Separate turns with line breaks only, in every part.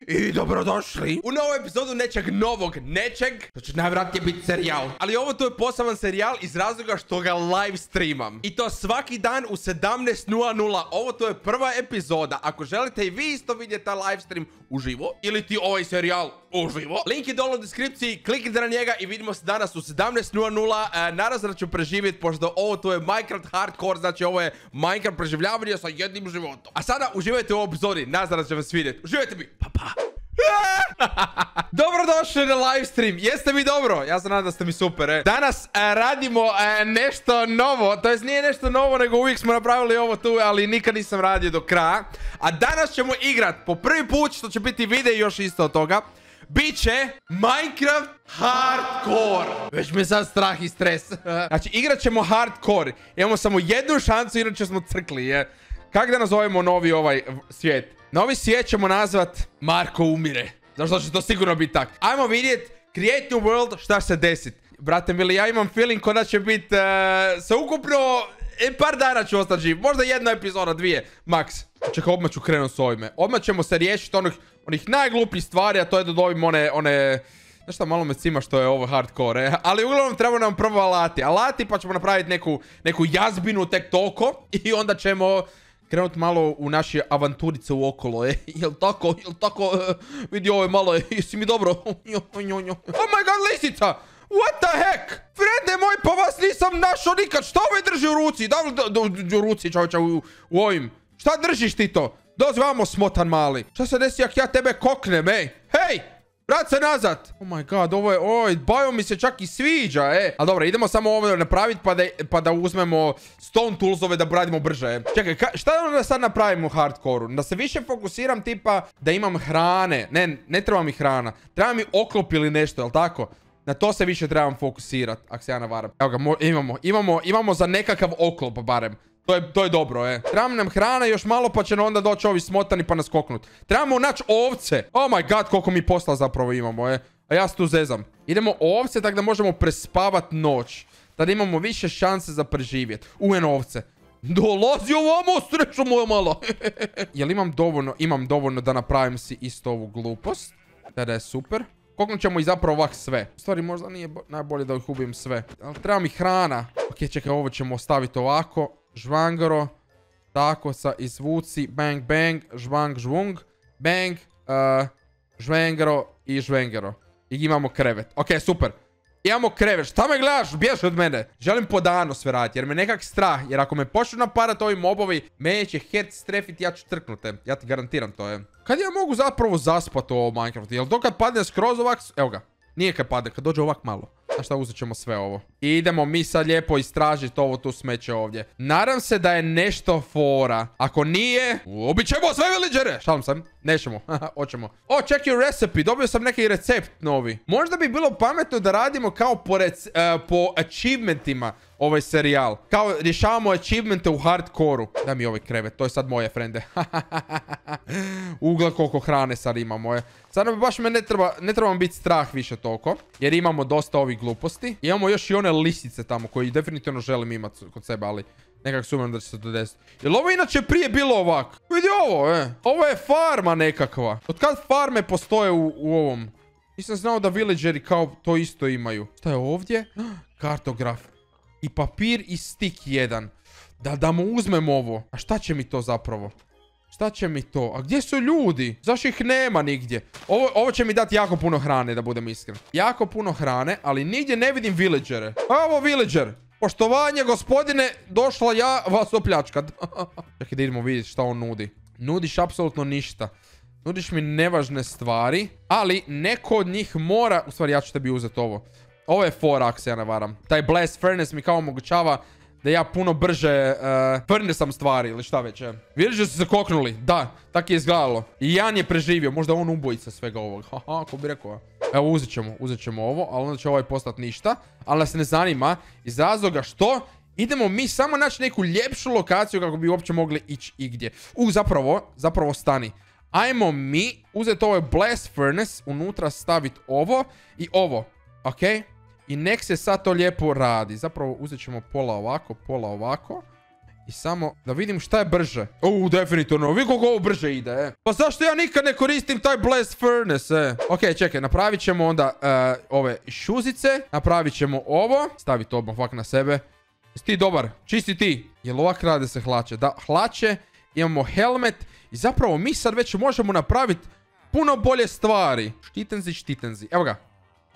I dobrodošli u novu epizodu nečeg novog, što će najvjerojatnije biti serijal. Ali ovo tu je poseban serijal iz razloga što ga live streamam. I to svaki dan u 17:00. Ovo tu je prva epizoda. Ako želite i vi isto vidjeti taj live stream uživo, ili ti ovaj serijal uživo, link je dole u deskripciji, kliknite na njega i vidimo se danas u 17:00. Naravno da ću preživjeti, pošto ovo tu je Minecraft Hardcore, znači ovo je Minecraft preživljavanje sa jednim životom. A sada uživajte u ovoj epizodi, nadam da će vas vidjeti. Uživajte mi, pa pa. Dobrodošli na live stream. Jeste mi dobro? Ja se nadam da ste mi super. Danas radimo nešto novo. To jest nije nešto novo, nego uvijek smo napravili ovo tu, ali nikad nisam radio do kraja. A danas ćemo igrat po prvi put, što će biti video još isto od toga. Biće Minecraft Hardcore. Već me sad strah i stres. Znači igrat ćemo Hardcore. Imamo samo jednu šansu, inače smo crkli. Kako da nazovemo novi ovaj svijet? Novi svijet ćemo nazvat Marko umire. Zašto će to sigurno biti tak. Ajmo vidjeti Create New World šta se desit. Brate mili, ja imam feeling ko da će biti sveukupno par dana ću ostati živ. Možda jedna epizoda, dvije, max. Čekaj, odmah ću krenuti s ovime. Odmah ćemo se riješiti onih najglupljih stvari, a to je da dobim one... Znaš šta, malo me cima što je ovo hardcore, ali uglavnom treba nam prvo alati, pa ćemo napraviti neku jazbinu tek toliko i onda ćemo krenuti malo u naše avanturice u okolo, Jel tako, vidi ovo je malo, jesi mi dobro? Oh my god, lisica! What the heck? Frende moj, pa vas nisam našao nikad, šta ovaj drži u ruci? Da li u ruci, čovječa, u ovim? Šta držiš ti to? Dozi vamo, smotan mali. Šta se desi ako ja tebe koknem, Hej! Vrat se nazad! Oh my god, ovo je... Bio mi se čak i sviđa, Ali dobro, idemo samo ovo napraviti pa da uzmemo stone toolsove da radimo brže, Čekaj, šta da sad napravimo u hardcore-u? Da se više fokusiram tipa da imam hrane. Ne treba mi hrana. Treba mi oklop ili nešto, jel tako? Na to se više trebam fokusirati, ako se ja navaram. Evo ga, imamo za nekakav oklop barem. To je dobro, Treba nam hrana još malo pa će onda doći ovi smotani pa nas koknut. Trebamo naći ovce. Oh my god, koliko mi posla zapravo imamo, A ja se tu zezam. Idemo ovce tako da možemo prespavat noć. Tada imamo više šanse za preživjet. Eno ovce. Dolazi ovamo, sreću moja malo. Jel imam dovoljno da napravim si isto ovu glupost. Tada je super. Koknut ćemo i zapravo ovak sve. U stvari možda nije najbolje da ih ubijem sve. Ali treba mi hrana. Ok, čekaj, ovo ćemo ostaviti ovako. Žvangoro. Tako sa izvuci. Bang, bang. Žvang, žvung. Bang. Žvengaro i žvengaro. I imamo krevet. Ok, super. Imamo krevet. Šta me gledaš? Bježi od mene. Želim podano sve raditi. Jer me nekak strah. Jer ako me počnu napadati ovi mobovi, mene će head strefiti, ja ću trknuti. Ja ti garantiram to, Kad ja mogu zapravo zaspati u ovo Minecraftu? Jel to kad padne skroz ovak? Evo ga. Nije kad padne, kad dođe ovak malo. Znaš šta, uzet ćemo sve ovo. I idemo mi sad lijepo istražiti ovo tu smeće ovdje. Nadam se da je nešto fora. Ako nije, ubit ćemo sve villagere. Šalim sam, nećemo. Hoćemo. O, check your recipe. Dobio sam neki recept novi. Možda bi bilo pametno da radimo kao po achievementima ovaj serijal. Kao rješavamo achievemente u hardcore-u. Daj mi ovaj krevet, to je sad moje, frende. Ugla koliko hrane sad imamo, Sad baš me ne trebamo biti strah više toliko. Jer imamo dosta ovih gluposti. Imamo još i one lisice tamo koje definitivno želim imati kod sebe, ali nekak sumnjam da će se to desiti. Jel ovo inače prije bilo ovak? Vidi ovo, Ovo je farma nekakva. Od kad farme postoje u ovom? Nisam znao da villageri kao to isto imaju. Šta je ovdje? Kartograf. I papir i stik jedan. Da mu uzmem ovo. A šta će mi to zapravo? Šta će mi to? A gdje su ljudi? Zašto ih nema nigdje? Ovo će mi dati jako puno hrane, da budem iskren. Jako puno hrane, ali nigdje ne vidim villagere. Evo villager. Poštovanje, gospodine. Došla ja vas opljačkat. Čekaj da idemo vidjeti šta on nudi. Nudiš apsolutno ništa. Nudiš mi nevažne stvari. Ali neko od njih mora... U stvari ja ću tebi uzeti ovo. Ovo je fora, ako se ja ne varam. Taj blast furnace mi kao omogućava da ja puno brže furnesam stvari ili šta već. Vidiš da su se koknuli? Da, tako je izgledalo. I Jan je preživio. Možda on ubojica svega ovog. Haha, ko bi rekao. Evo, uzet ćemo ovo, ali onda će ovaj postati ništa. Ali nas ne zanima iz razloga što idemo mi samo naći neku ljepšu lokaciju kako bi uopće mogli ići igdje. Zapravo stani. Ajmo mi uzeti ovaj blast furnace, unutra staviti ovo i ovo. Ok? I nek se sad to lijepo radi. Zapravo uzet ćemo pola ovako. I samo da vidim šta je brže. Definitivno. Vidi koliko ovo brže ide, Pa zašto ja nikad ne koristim taj Blast Furnace, Okej, čekaj, napravit ćemo onda ove šuzice. Napravit ćemo ovo. Stavi to odmah na sebe. Jesi ti dobar? Čisti ti. Jel ovak rade se hlače? Da, hlače. Imamo helmet. I zapravo mi sad već možemo napraviti puno bolje stvari. Štitenzi. Evo ga.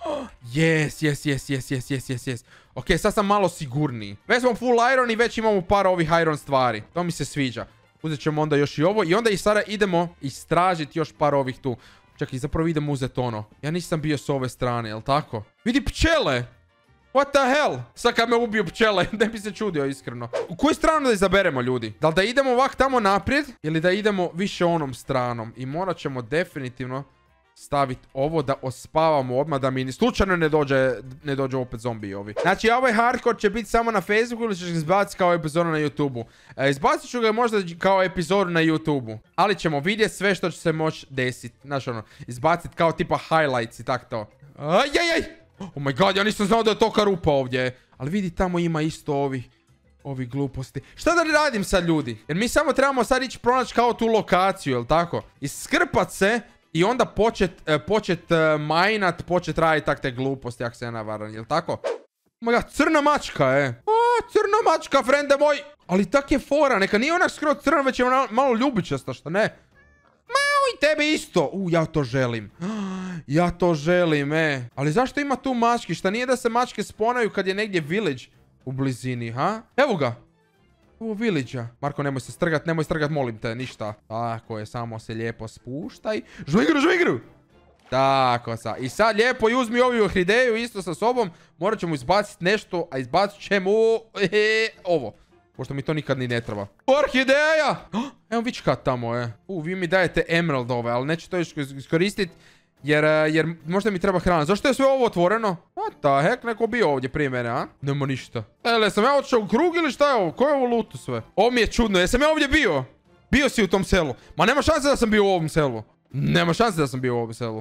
Yes. Ok, sad sam malo sigurniji. Već smo full iron i već imamo par ovih iron stvari. To mi se sviđa. Uzet ćemo onda još i ovo. I onda i sada idemo istražiti još par ovih tu. Čekaj, zapravo idemo uzeti ono. Ja nisam bio s ove strane, jel tako? Vidi pčele! What the hell? Sad kad me ubiju pčele, ne bi se čudio iskreno. U koju stranu da izaberemo, ljudi? Da li da idemo ovak tamo naprijed? Ili da idemo više onom stranom? I morat ćemo definitivno staviti ovo da ospavamo odmah, da mi slučajno ne dođe opet zombiji ovi. Znači, ovaj hardcore će biti samo na Facebooku ili ćeš ga izbaciti kao epizodu na YouTubeu. Izbacit ću ga možda kao epizodu na YouTubeu. Ali ćemo vidjeti sve što će se moći desiti. Znači, ono, izbaciti kao tipa highlights i tak to. Ajajaj! Oh my god, ja nisam znao da je tolika rupa ovdje. Ali vidi, tamo ima isto ovi gluposti. Šta da radim sad, ljudi? Jer mi samo trebamo sad ići pronaći kao tu lokaciju, jel tako? Iskrpat se i onda počet majnat, počet raditi tak te gluposti, ako se ja navaram, jel tako? Oh my god, crna mačka, crna mačka, frende moj! Ali tak je fora, neka nije ona skroz crna, već je ona malo ljubičasta, što ne? I tebe isto. Ja to želim. Ja to želim, Ali zašto ima tu mački? Šta nije da se mačke sponaju kad je negdje village u blizini, ha? Evo ga. Ovo village-a. Marko, nemoj strgat, molim te, ništa. Tako je, samo se lijepo spuštaj. Žvigru! Tako sad. I sad lijepo i uzmi ovu orhideju isto sa sobom. Morat ćemo izbaciti nešto, a izbacit ćemo ovo. Pošto mi to nikad ni ne treba. Orhideja! Evo vička tamo, Vi mi dajete emeraldove, ali neću to iskoristiti. Jer možda mi treba hrana. Zašto je sve ovo otvoreno? What the heck, neko bio ovdje prije mene, a? Nema ništa. Sam ja otišao u krug ili šta je ovo? Ko je ovo luto sve? Ovo mi je čudno, jesam ja ovdje bio? Bio si u tom selu. Ma nema šanse da sam bio u ovom selu. Nema šanse da sam bio u ovom selu.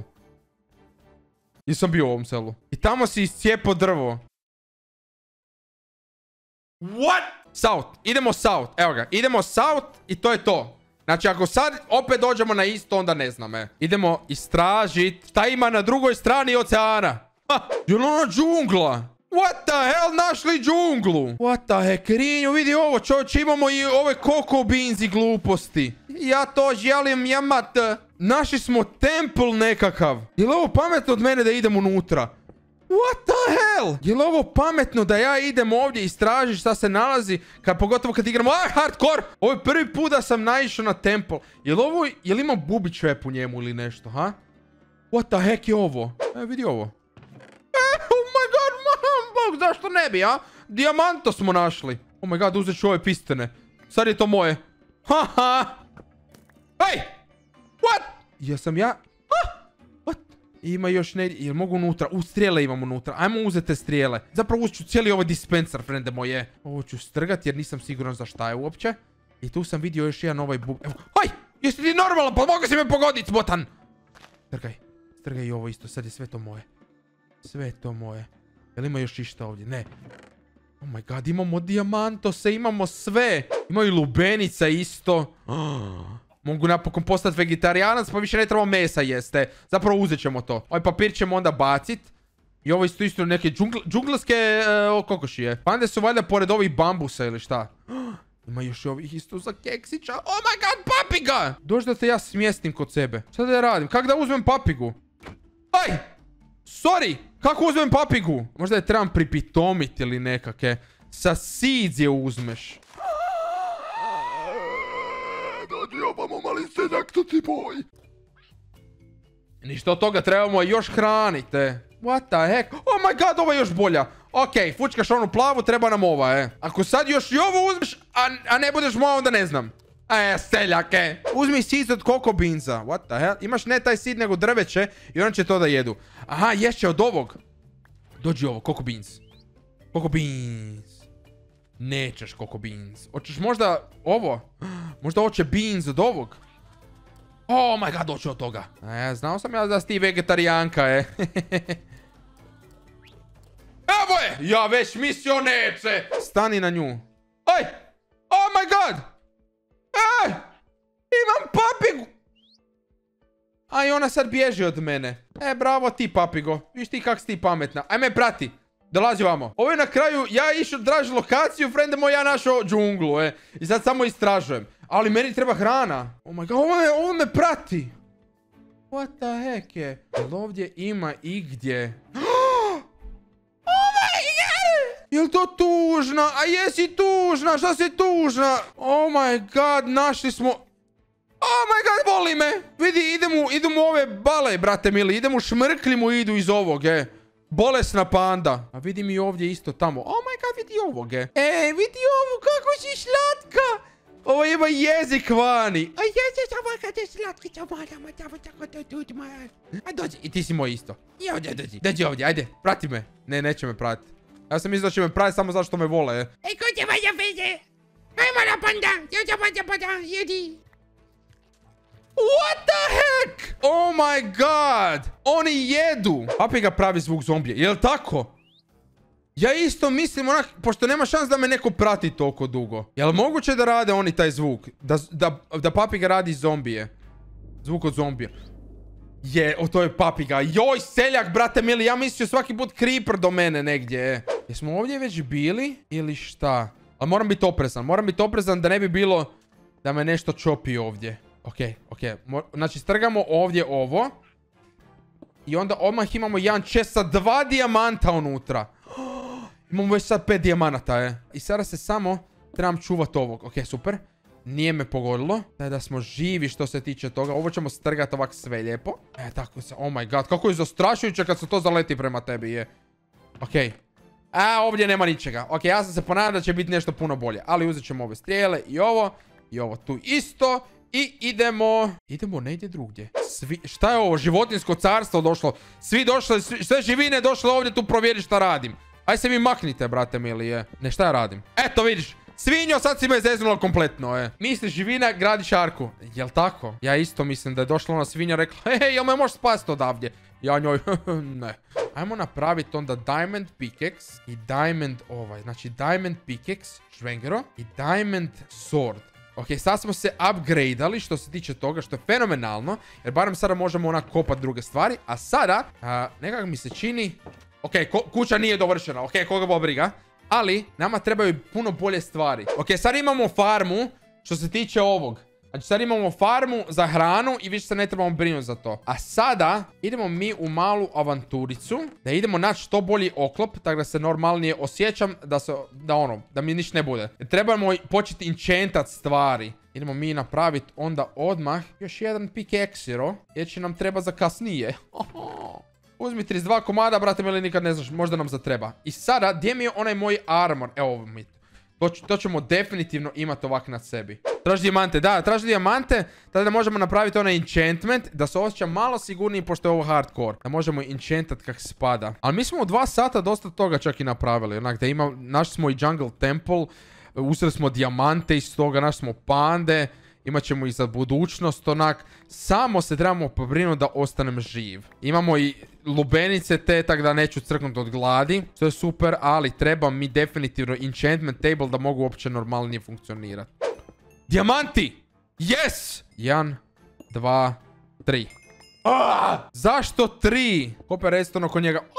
Nisam bio u ovom selu. I tamo si iscijepao drvo. What? South. Idemo south. Evo ga. Idemo south i to je to. Znači, ako sad opet dođemo na isto, onda ne znam, Idemo istražiti šta ima na drugoj strani oceana. Je li ona džungla? What the hell, našli džunglu? What the heck, Rinju, vidi ovo, čovječe, imamo i ove cocoa beans i gluposti. Ja to želim jamat. Našli smo temple nekakav. Je li ovo pametno od mene da idem unutra? What the hell? Je li ovo pametno da ja idem ovdje i istražim šta se nalazi, pogotovo kad igramo hardcore? Ovo je prvi put da sam naišao na temple. Je li ima booby trap u njemu ili nešto, ha? What the heck je ovo? Vidi ovo. Oh my god, bog, zašto ne bi, a? Dijamanto smo našli. Oh my god, uzet ću ove pistene. Sad je to moje. Haha. Hej! What? Jesam ja? Ima još ne... Jel mogu unutra? Strijele imam unutra. Ajmo uzeti te strijele. Zapravo uzet ću cijeli ovaj dispenser, frende moje. Ovo ću strgati jer nisam siguran za šta je uopće. I tu sam vidio još jedan ovaj bub... Evo, haj! Jesi ti normalan? Pa mogu si me pogoditi, botan! Strgaj i ovo isto. Sad je sve to moje. Sve to moje. Jel ima još išta ovdje? Ne. Oh my god, imamo dijamantose, imamo sve. Ima i lubenica isto. Mogu napokon postati vegetarijanac, pa više ne trebamo mesa jeste. Zapravo uzet ćemo to. Ovaj papir ćemo onda bacit. I ovo isto neke džungleske kokošije. Pande su valjda pored ovih bambusa ili šta. Ima još ovih isto za keksića. Oh my god, papiga! Dođi da te ja smjestim kod sebe. Šta da ja radim? Kako da uzmem papigu? Aj! Sorry! Kako uzmem papigu? Možda je trebam pripitomiti ili nekake. Sa seeds je uzmeš. Dođi ovamo, mali seljak, to ti boj. Ništa od toga, trebamo još hranite. What the heck? Oh my god, ovo je još bolja. Okej, fučkaš onu plavu, treba nam ova, Ako sad još i ovo uzmeš, a ne budeš moja, onda ne znam. Seljake. Uzmi seeds od cocoa beansa. What the hell? Imaš ne taj seed, nego drveće i on će to da jedu. Aha, ješće od ovog. Dođi ovo, cocoa beans. Cocoa beans. Nećeš cocoa beans. Hoćeš možda ovo? Možda hoće beans od ovog? Oh my god, hoće od toga. Znao sam ja da si ti vegetarijanka, Evo je! Ja već mislio neće! Stani na nju. Aj! Oh my god! Imam papigu! A i ona sad bježi od mene. Bravo ti, papigo. Viš ti kak si ti pametna. Ajme, prati. Dolazi vamo. Ovo je na kraju, ja išao tražiti lokaciju, frende moj, ja našao džunglu, I sad samo istražujem. Ali meni treba hrana. Oh my god, ovo me prati. What the heck je? Jel ovdje ima igdje? Oh my god! Jel to tužna? A jesi tužna? Šta si tužna? Oh my god, našli smo... Oh my god, voli me! Vidi, idem u ove bale, brate mili. Idem u šmrkli mu idu iz ovog, Bolesna panda. A vidi mi ovdje isto tamo. Oh my god, vidi ovog, vidi ovo, kako si slatka! Ovo ima jezik vani. A jezik samo kad je slatkica moramo tako to tudma. A dođi, i ti si moj isto. I ovdje dođi. Dođi ovdje, ajde, prati me. Ne, neće me pratiti. Ja sam mislio da će me pratiti samo zašto me vole, Ej, ko će vađa feze? Ajmo na panda. Jedi. What the heck? Oh my god. Oni jedu. Papiga pravi zvuk zombije. Jel tako? Ja isto mislim onak, pošto nema šans da me neko prati toliko dugo. Jel moguće da rade oni taj zvuk? Da papiga radi zombije? Zvuk od zombija. To je papiga. Joj, seljak, brate mili, ja mislio svaki put creeper do mene negdje, Jesmo ovdje već bili? Ili šta? Ali moram biti oprezan da ne bi bilo da me nešto čopi ovdje. Ok. Znači, strgamo ovdje ovo. I onda odmah imamo jedan chest sa 2 dijamanta unutra. Imamo već sad 5 dijamanata, I sada se samo trebam čuvati ovog. Ok, super. Nije me pogodilo. Da smo živi što se tiče toga. Ovo ćemo strgati ovak sve lijepo. Tako se, oh my god. Kako je zastrašujuće kad se to zaleti prema tebi, Ok. Ovdje nema ničega. Ok, ja sam se ponadao da će biti nešto puno bolje. Ali uzet ćemo ove strijele i ovo. I ovo tu isto. I idemo negdje drugdje. Šta je ovo? Životinjsko carstvo došlo. Svi došli, sve živine došle ovdje tu provjeri šta radim. Aj se vi maknite, brate mili, Ne, šta ja radim? Eto, vidiš. Svinjo, sad si me zeznula kompletno, Misliš živina, gradi šarku. Jel tako? Ja isto mislim da je došla ona svinja rekla, jel me možeš spasti odavdje? Ja njoj, ne. Ajmo napraviti onda diamond pickaxe i diamond Znači diamond pickaxe, švengero, i diamond sword. Ok, sad smo se upgradeali što se tiče toga, što je fenomenalno. Jer barem sada možemo onak kopati druge stvari. A sada, nekako mi se čini... Ok, kuća nije dovršena. Ok, koga bo briga. Ali, nama trebaju puno bolje stvari. Ok, sad imamo farmu što se tiče ovog. Znači, sad imamo farmu za hranu i više se ne trebamo brinuti za to. A sada, idemo mi u malu avanturicu. Da idemo naći što bolji oklop, tako da se normalnije osjećam, da mi ništa ne bude. Trebamo početi enchantat stvari. Idemo mi napraviti onda odmah još jedan pickaxe, jer će nam treba za kasnije. Uzmi 32 komada, brate mili, nikad ne znaš, možda nam zatreba. I sada, gdje mi je onaj moj armor? Evo mi. To ćemo definitivno imati ovak na sebi. Traži dijamante, traži dijamante. Tada da možemo napraviti onaj enchantment. Da se osjeća malo sigurniji pošto je ovo hardcore. Da možemo enchantat kak spada. Ali mi smo u 2 sata dosta toga čak i napravili. Onak da našli smo i jungle temple. Uzeli smo dijamante iz toga, našli smo pande. Imat ćemo i za budućnost onak. Samo se trebamo pobrinuti da ostanem živ. Imamo i lubenice te, tak da neću crknuti od gladi. To je super, ali treba mi definitivno enchantment table da mogu uopće normalnije funkcionirati. Dijamanti! Yes! 1, 2, 3. Zašto 3? Kope redstone oko njega.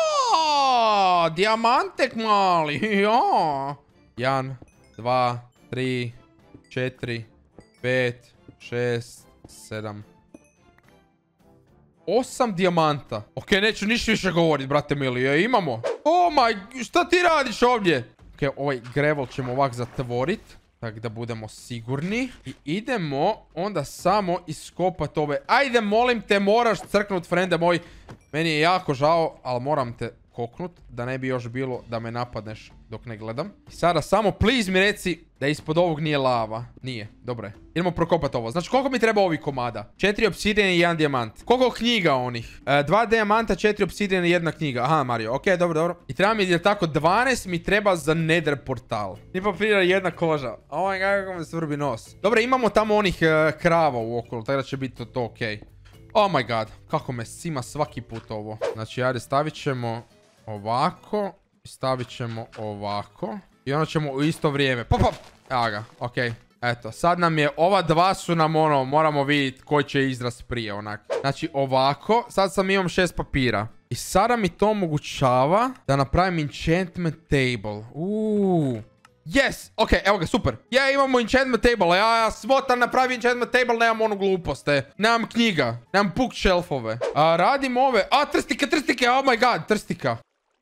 Dijamantek mali. 1, 2, 3, 4, 5, 6, 7, 8 dijamanta. Ok, neću ništa više govoriti, brate mili. Imamo. Oh my, šta ti radiš ovdje? Ok, ovaj gravel ćemo ovak zatvoriti. Tako da budemo sigurni. I idemo onda samo iskopati ove. Ajde, molim te, moraš crknut, frende moj. Meni je jako žao, ali moram te koknut. Da ne bi još bilo da me napadneš dok ne gledam. I sada samo please mi reci da ispod ovog nije lava. Nije, dobro je. Idemo prokopati ovo. Znači koliko mi treba ovih komada? 4 obsidijan i 1 dijamant. Koliko knjiga onih? 2 dijamanta, 4 obsidijan i 1 knjiga. Aha, Mario. Ok, dobro. I treba mi, je tako, 12 mi treba za nether portal. Ni papira, 1 koža. Oh my god, kako me svrbi nos. Dobro, imamo tamo onih krava u okolo. Tako da će biti to ok. Oh my god. Kako me sima svaki put ovo. Znači, ajde, stavit ćemo ovako. Stavit ćemo ovako. I onda ćemo u isto vrijeme. Pop. Evo ga, ok. Eto, sad nam je, ova dva su nam ono, moramo vidjeti koji će izraz prije onak. Znači ovako, sad sam imam 6 papira. I sada mi to omogućava da napravim enchantment table. Yes, ok, evo ga, super. Ja, imamo enchantment table, ja smotan napravim enchantment table, nemam onu glupost, nemam knjiga, nemam bookshelfove. Radim ove, trstike, oh my god, trstika.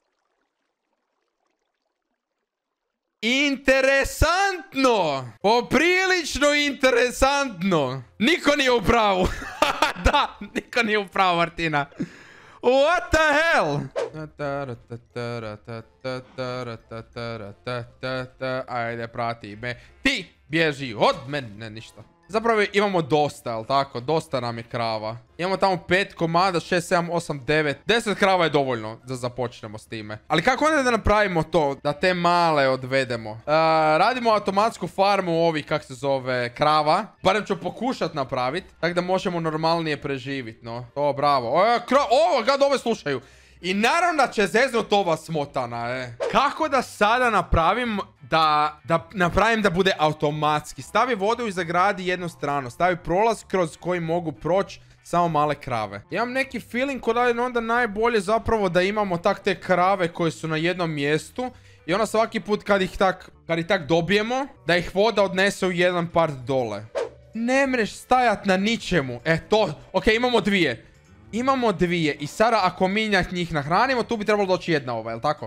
Interesantno! Poprilično interesantno! Niko nije u pravu. Da, niko nije u pravu, Martina. What the hell? Ajde, prati me. Ti bježi od mene, ništa. Zapravo imamo dosta, jel tako? Dosta nam je krava. Imamo tamo 5 komada, 6, 7, 8, 9. 10 krava je dovoljno da započnemo s time. Ali kako onda da napravimo to? Da te male odvedemo. Radimo automatsku farmu ovih, kak se zove, krava. Barem ću pokušat napraviti. Tako da možemo normalnije preživiti, no. To, bravo. Ove slušaju. I naravno da će zeznut ova smotana, Kako da sada napravim da napravim da bude automatski? Stavi vodu i zagradi jednu stranu. Stavi prolaz kroz koji mogu proći samo male krave. Imam neki feeling kod da je onda najbolje zapravo da imamo te krave koje su na jednom mjestu. I onda svaki put kad ih tak dobijemo, da ih voda odnese u jedan part dole. Ne mreš stajat na ničemu. Ok, imamo dvije. Imamo dvije i sada ako mi njih nahranimo, tu bi trebalo doći jedna ova, jel tako?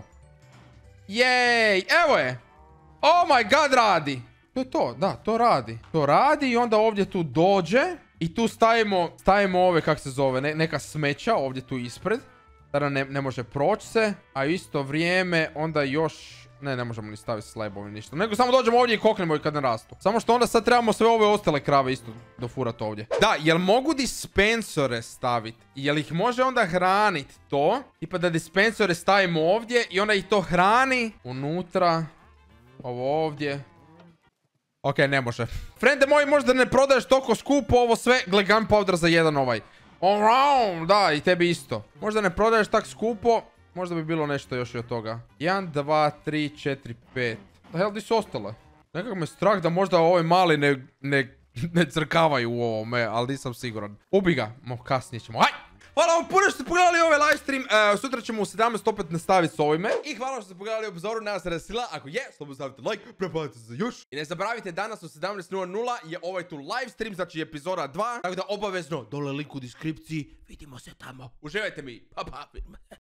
Jej, evo je. Oh my god, radi. To je to, da, to radi. To radi i onda ovdje tu dođe i tu stavimo ove, kak se zove, neka smeća ovdje tu ispred. Tada ne može proći se, a isto vrijeme onda još... Ne možemo ni staviti slabove ništa. Nego samo dođemo ovdje i koknemo i kad ne rastu. Samo što onda sad trebamo sve ove ostale krave isto dofurati ovdje. Da, jel mogu dispensore staviti? Jel ih može onda hraniti to? Tipa da dispensore stavimo ovdje i onda ih to hrani unutra. Ovo ovdje. Ok, ne može. Frende moji, možda ne prodaješ toliko skupo ovo sve. Gle, gunpowder za jedan ovaj. Da, i tebi isto. Možda ne prodaješ tak skupo. Možda bi bilo nešto još i od toga. 1, 2, 3, 4, 5. Da hell, di su ostale? Nekako me strah da možda ove mali ne crkavaju u ovome, ali nisam siguran. Ubi ga. Kasnije ćemo. Haj! Hvala vam puno što ste pogledali ovaj livestream. Sutra ćemo u 17 opet nastaviti s ovime. I hvala što ste pogledali obzoru. Nadam se da je sila. Ako je, slobodno stavite like, preplatite se za još. I ne zaboravite, danas u 17:00 je ovaj tu livestream, znači epizoda 2. Tako da obavezno dole link u deskripciji. Vidimo se tamo. Uživajte mi. Pa.